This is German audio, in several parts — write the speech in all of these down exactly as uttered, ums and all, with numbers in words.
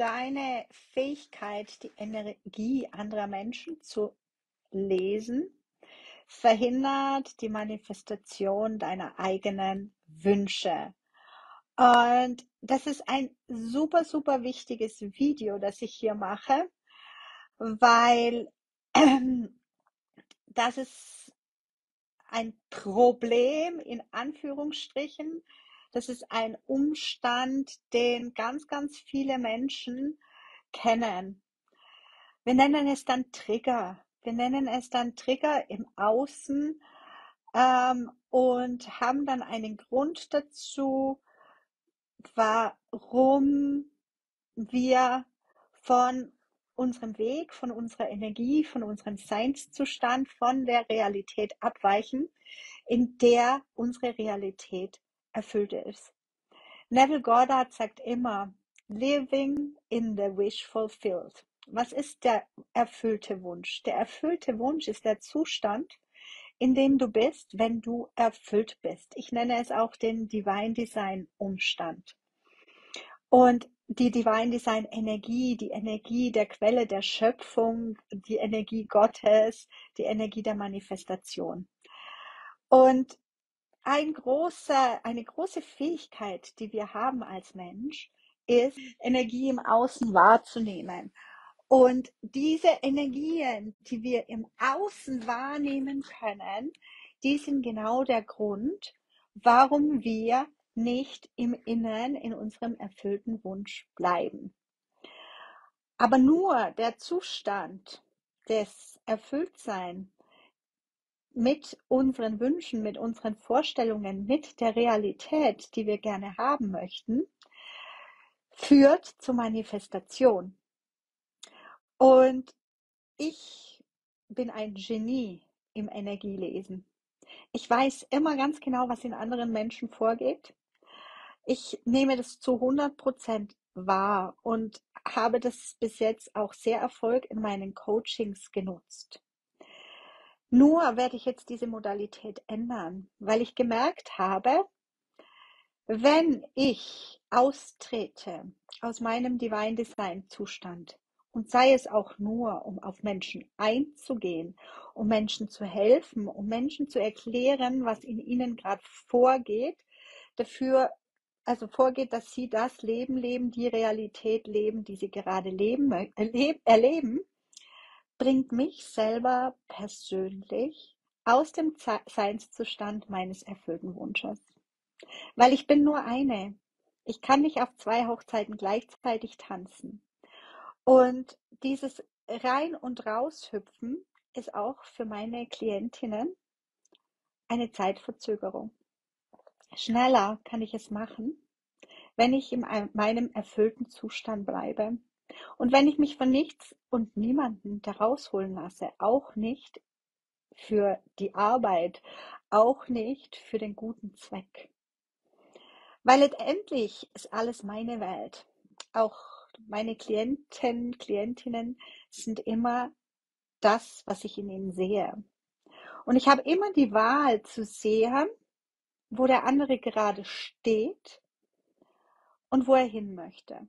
deine Fähigkeit, die Energie anderer Menschen zu lesen, verhindert die Manifestation deiner eigenen Wünsche. Und das ist ein super, super wichtiges Video, das ich hier mache, weil ähm, das ist ein Problem in Anführungsstrichen. Das ist ein Umstand, den ganz, ganz viele Menschen kennen. Wir nennen es dann Trigger. Wir nennen es dann Trigger im Außen ähm, und haben dann einen Grund dazu, warum wir von unserem Weg, von unserer Energie, von unserem Seinszustand, von der Realität abweichen, in der unsere Realität erfüllt ist. Neville Goddard sagt immer, living in the wish fulfilled. Was ist der erfüllte Wunsch? Der erfüllte Wunsch ist der Zustand, in dem du bist, wenn du erfüllt bist. Ich nenne es auch den Divine Design Umstand. Und die Divine Design Energie, die Energie der Quelle der Schöpfung, die Energie Gottes, die Energie der Manifestation. Und ein großer, eine große Fähigkeit, die wir haben als Mensch, ist, Energie im Außen wahrzunehmen. Und diese Energien, die wir im Außen wahrnehmen können, die sind genau der Grund, warum wir nicht im Inneren in unserem erfüllten Wunsch bleiben. Aber nur der Zustand des Erfülltseins mit unseren Wünschen, mit unseren Vorstellungen, mit der Realität, die wir gerne haben möchten, führt zur Manifestation. Und ich bin ein Genie im Energielesen. Ich weiß immer ganz genau, was in anderen Menschen vorgeht. Ich nehme das zu hundert Prozent wahr und habe das bis jetzt auch sehr Erfolg in meinen Coachings genutzt. Nur werde ich jetzt diese Modalität ändern, weil ich gemerkt habe, wenn ich austrete aus meinem Divine Design Zustand und sei es auch nur, um auf Menschen einzugehen, um Menschen zu helfen, um Menschen zu erklären, was in ihnen gerade vorgeht, dafür, also vorgeht, dass sie das Leben leben, die Realität leben, die sie gerade leben, erleb, erleben, bringt mich selber persönlich aus dem Seinszustand meines erfüllten Wunsches. Weil ich bin nur eine. Ich kann nicht auf zwei Hochzeiten gleichzeitig tanzen. Und dieses Rein- und Raushüpfen ist auch für meine Klientinnen eine Zeitverzögerung. Schneller kann ich es machen, wenn ich in meinem erfüllten Zustand bleibe. Und wenn ich mich von nichts und niemanden da rausholen lasse, auch nicht für die Arbeit, auch nicht für den guten Zweck. Weil letztendlich ist alles meine Welt. Auch meine Klienten, Klientinnen sind immer das, was ich in ihnen sehe. Und ich habe immer die Wahl zu sehen, wo der andere gerade steht und wo er hin möchte.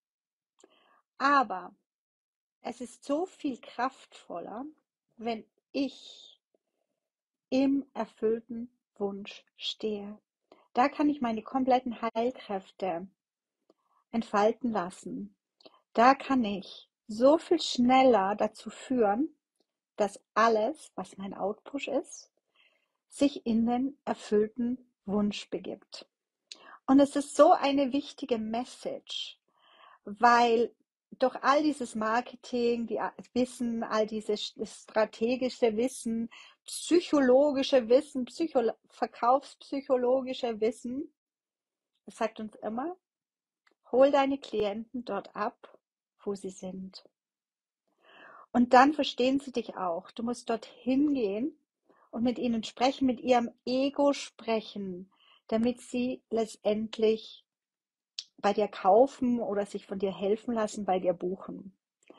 Aber es ist so viel kraftvoller, wenn ich im erfüllten Wunsch stehe. Da kann ich meine kompletten Heilkräfte entfalten lassen. Da kann ich so viel schneller dazu führen, dass alles, was mein Outpush ist, sich in den erfüllten Wunsch begibt. Und es ist so eine wichtige Message, weil durch all dieses Marketing, die Wissen, all dieses strategische Wissen, psychologische Wissen, Psycho verkaufspsychologische Wissen, es sagt uns immer, hol deine Klienten dort ab, wo sie sind. Und dann verstehen sie dich auch. Du musst dorthin gehen und mit ihnen sprechen, mit ihrem Ego sprechen, damit sie letztendlich bei dir kaufen oder sich von dir helfen lassen, bei dir buchen.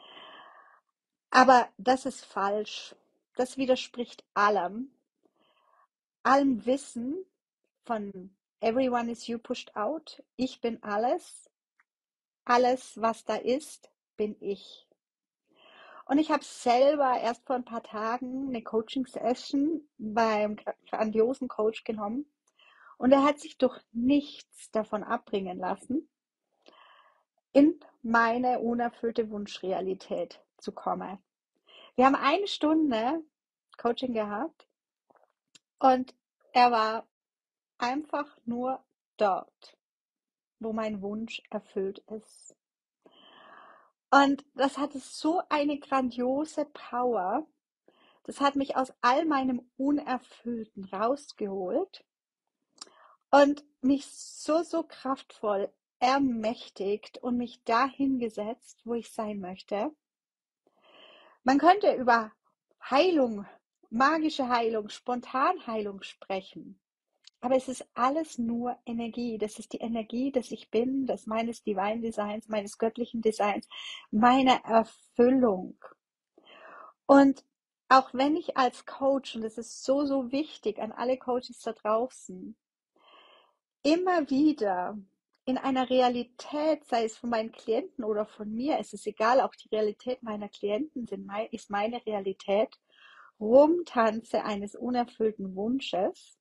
Aber das ist falsch. Das widerspricht allem. Allem Wissen von everyone is you pushed out. Ich bin alles. alles, was da ist, bin ich. Und ich habe selber erst vor ein paar Tagen eine Coaching-Session beim grandiosen Coach genommen und er hat sich durch nichts davon abbringen lassen, in meine unerfüllte Wunschrealität zu kommen. Wir haben eine Stunde Coaching gehabt und er war einfach nur dort, wo mein Wunsch erfüllt ist. Und das hatte so eine grandiose Power. Das hat mich aus all meinem Unerfüllten rausgeholt und mich so, so kraftvoll ermächtigt und mich dahin gesetzt, wo ich sein möchte. Man könnte über Heilung, magische Heilung, Spontanheilung sprechen. Aber es ist alles nur Energie. Das ist die Energie, dass ich bin, des meines Divine Designs, meines göttlichen Designs, meiner Erfüllung. Und auch wenn ich als Coach, und das ist so, so wichtig an alle Coaches da draußen, immer wieder in einer Realität, sei es von meinen Klienten oder von mir, es ist egal, auch die Realität meiner Klienten sind, ist meine Realität, rumtanze eines unerfüllten Wunsches,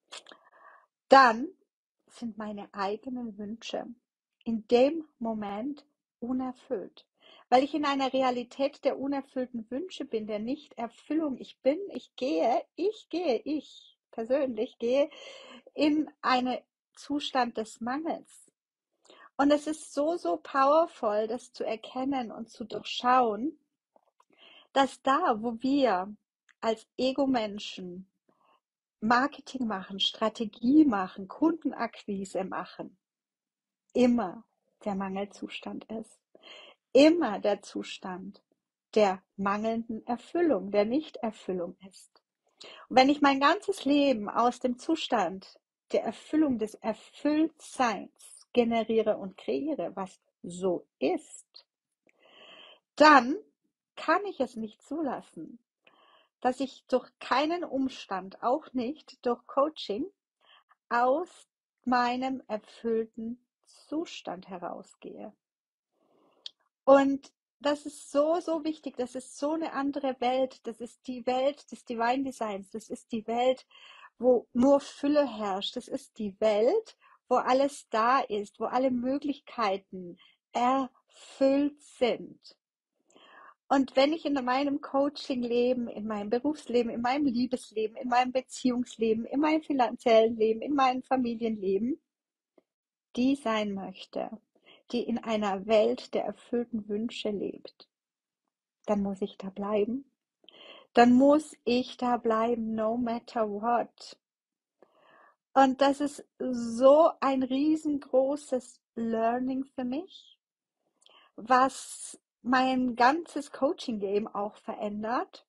dann sind meine eigenen Wünsche in dem Moment unerfüllt. Weil ich in einer Realität der unerfüllten Wünsche bin, der Nichterfüllung. Ich bin, ich gehe, ich gehe, ich persönlich gehe in einen Zustand des Mangels. Und es ist so, so powerful, das zu erkennen und zu durchschauen, dass da, wo wir als Ego-Menschen Marketing machen, Strategie machen, Kundenakquise machen, immer der Mangelzustand ist. Immer der Zustand der mangelnden Erfüllung, der Nichterfüllung ist. Und wenn ich mein ganzes Leben aus dem Zustand der Erfüllung, des Erfülltseins generiere und kreiere, was so ist, dann kann ich es nicht zulassen, dass ich durch keinen Umstand, auch nicht durch Coaching, aus meinem erfüllten Zustand herausgehe. Und das ist so, so wichtig. Das ist so eine andere Welt. Das ist die Welt des Divine Designs. Das ist die Welt, wo nur Fülle herrscht. Das ist die Welt, wo alles da ist, wo alle Möglichkeiten erfüllt sind. Und wenn ich in meinem Coaching-Leben, in meinem Berufsleben, in meinem Liebesleben, in meinem Beziehungsleben, in meinem finanziellen Leben, in meinem Familienleben, die sein möchte, die in einer Welt der erfüllten Wünsche lebt, dann muss ich da bleiben. Dann muss ich da bleiben, no matter what. Und das ist so ein riesengroßes Learning für mich, was mein ganzes Coaching-Game auch verändert.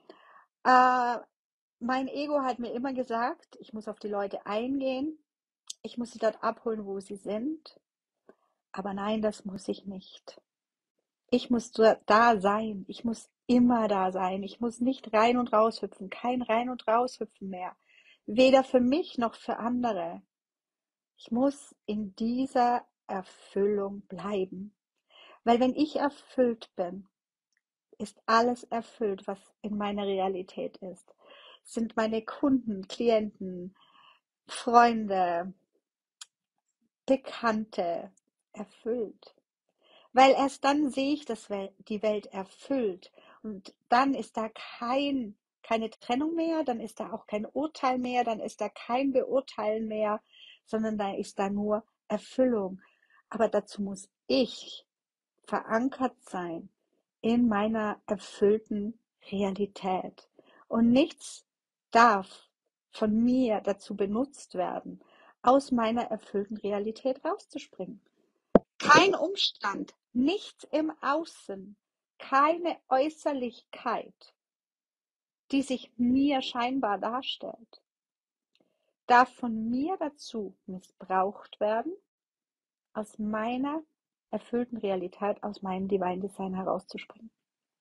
Äh, mein Ego hat mir immer gesagt, ich muss auf die Leute eingehen, ich muss sie dort abholen, wo sie sind. Aber nein, das muss ich nicht. Ich muss da sein. Ich muss immer da sein. Ich muss nicht rein und raus hüpfen. Kein rein und raus hüpfen mehr. Weder für mich noch für andere. Ich muss in dieser Erfüllung bleiben. Weil wenn ich erfüllt bin, ist alles erfüllt, was in meiner Realität ist. Sind meine Kunden, Klienten, Freunde, Bekannte erfüllt. Weil erst dann sehe ich, dass die Welt erfüllt. Und dann ist da kein, keine Trennung mehr, dann ist da auch kein Urteil mehr, dann ist da kein Beurteilen mehr, sondern da ist da nur Erfüllung. Aber dazu muss ich verankert sein in meiner erfüllten Realität. Und nichts darf von mir dazu benutzt werden, aus meiner erfüllten Realität rauszuspringen. Kein Umstand, nichts im Außen, keine Äußerlichkeit, die sich mir scheinbar darstellt, darf von mir dazu missbraucht werden, aus meiner erfüllten Realität, aus meinem Divine Design herauszuspringen.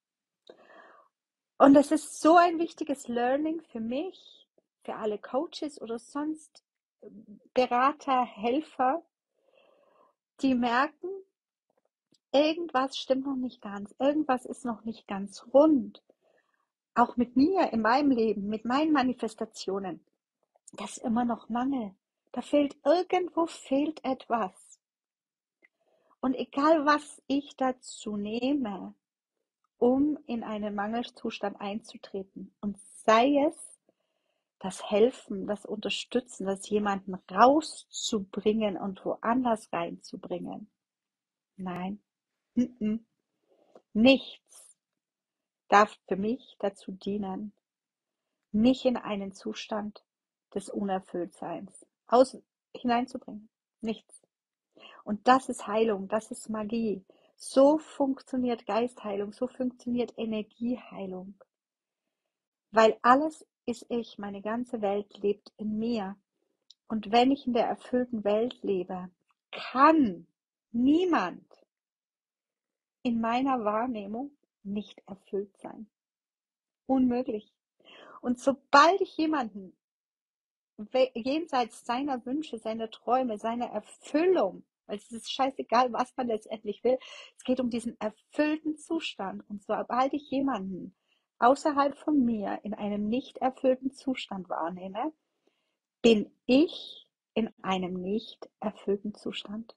Und das ist so ein wichtiges Learning für mich, für alle Coaches oder sonst Berater, Helfer, die merken, irgendwas stimmt noch nicht ganz, irgendwas ist noch nicht ganz rund. Auch mit mir in meinem Leben, mit meinen Manifestationen, das ist immer noch Mangel. Da fehlt irgendwo fehlt etwas. Und egal was ich dazu nehme, um in einen Mangelzustand einzutreten, und sei es das Helfen, das Unterstützen, das jemanden rauszubringen und woanders reinzubringen. Nein, mm-mm. Nichts darf für mich dazu dienen, mich in einen Zustand des Unerfülltseins aus hineinzubringen. Nichts. Und das ist Heilung, das ist Magie. So funktioniert Geistheilung, so funktioniert Energieheilung. Weil alles ist ich, meine ganze Welt lebt in mir. Und wenn ich in der erfüllten Welt lebe, kann niemand in meiner Wahrnehmung nicht erfüllt sein. Unmöglich. Und sobald ich jemanden jenseits seiner Wünsche, seiner Träume, seiner Erfüllung, weil es ist scheißegal, was man letztendlich will, es geht um diesen erfüllten Zustand. Und sobald ich jemanden außerhalb von mir in einem nicht erfüllten Zustand wahrnehme, bin ich in einem nicht erfüllten Zustand.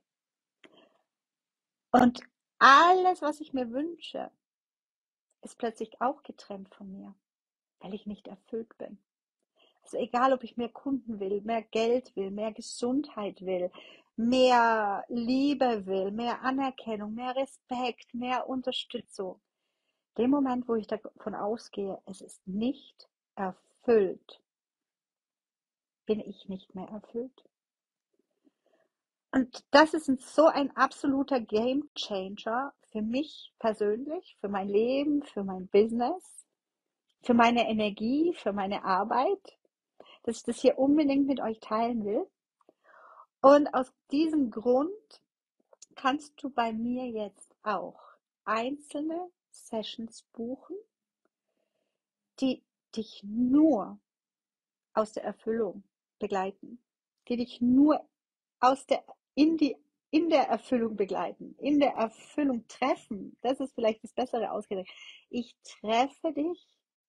Und alles, was ich mir wünsche, ist plötzlich auch getrennt von mir, weil ich nicht erfüllt bin. Also egal, ob ich mehr Kunden will, mehr Geld will, mehr Gesundheit will, mehr Liebe will, mehr Anerkennung, mehr Respekt, mehr Unterstützung. Dem Moment, wo ich davon ausgehe, es ist nicht erfüllt, bin ich nicht mehr erfüllt. Und das ist so ein absoluter Game Changer für mich persönlich, für mein Leben, für mein Business, für meine Energie, für meine Arbeit, dass ich das hier unbedingt mit euch teilen will. Und aus diesem Grund kannst du bei mir jetzt auch einzelne Sessions buchen, die dich nur aus der Erfüllung begleiten, die dich nur aus der, in, die, in der Erfüllung begleiten, in der Erfüllung treffen. Das ist vielleicht das Bessere ausgedrückt. Ich treffe dich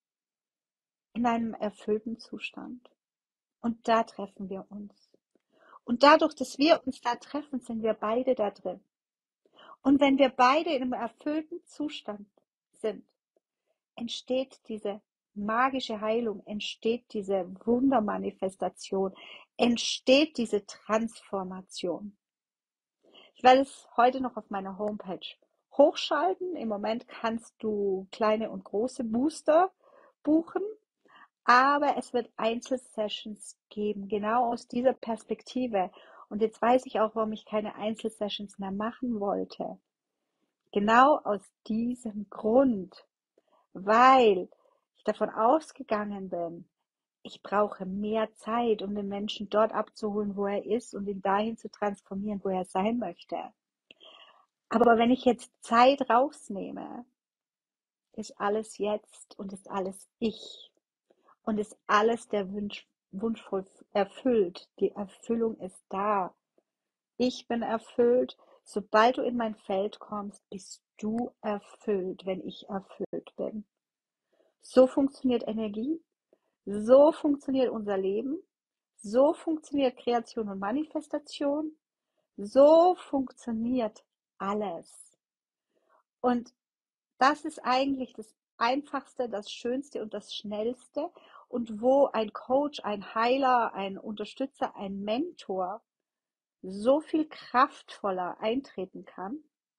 in einem erfüllten Zustand. Und da treffen wir uns. Und dadurch, dass wir uns da treffen, sind wir beide da drin. Und wenn wir beide in einem erfüllten Zustand sind, entsteht diese magische Heilung, entsteht diese Wundermanifestation, entsteht diese Transformation. Ich werde es heute noch auf meiner Homepage hochschalten. Im Moment kannst du kleine und große Booster buchen, aber es wird Einzelsessions geben, genau aus dieser Perspektive. Und jetzt weiß ich auch, warum ich keine Einzelsessions mehr machen wollte. Genau aus diesem Grund, weil ich davon ausgegangen bin, ich brauche mehr Zeit, um den Menschen dort abzuholen, wo er ist und ihn dahin zu transformieren, wo er sein möchte. Aber wenn ich jetzt Zeit rausnehme, ist alles jetzt und ist alles ich und ist alles der Wunsch, Wunsch erfüllt. Die Erfüllung ist da. Ich bin erfüllt. Sobald du in mein Feld kommst, bist du erfüllt, wenn ich erfüllt bin. So funktioniert Energie, so funktioniert unser Leben, so funktioniert Kreation und Manifestation, so funktioniert alles. Und das ist eigentlich das Einfachste, das Schönste und das Schnellste. Und wo ein Coach, ein Heiler, ein Unterstützer, ein Mentor so viel kraftvoller eintreten kann,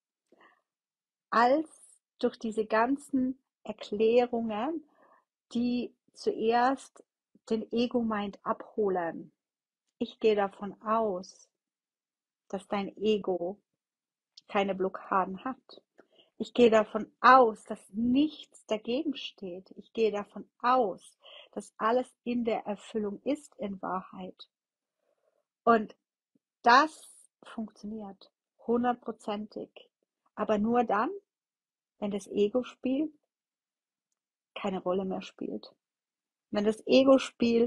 als durch diese ganzen Erklärungen, die zuerst den Ego-Mind abholen. Ich gehe davon aus, dass dein Ego keine Blockaden hat. Ich gehe davon aus, dass nichts dagegen steht. Ich gehe davon aus, dass alles in der Erfüllung ist in Wahrheit. Und das funktioniert hundertprozentig. Aber nur dann, wenn das Ego-Spiel keine Rolle mehr spielt. Wenn das Ego-Spiel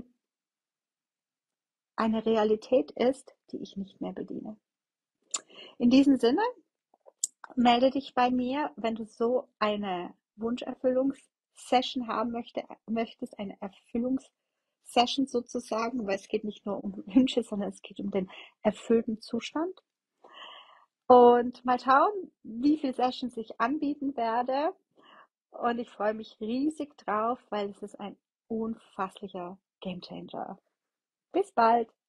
eine Realität ist, die ich nicht mehr bediene. In diesem Sinne Melde dich bei mir, wenn du so eine Wunscherfüllungssession haben möchte, möchtest, eine Erfüllungssession sozusagen, weil es geht nicht nur um Wünsche, sondern es geht um den erfüllten Zustand. Und mal schauen, wie viele Sessions ich anbieten werde. Und ich freue mich riesig drauf, weil es ist ein unfasslicher Gamechanger. Bis bald!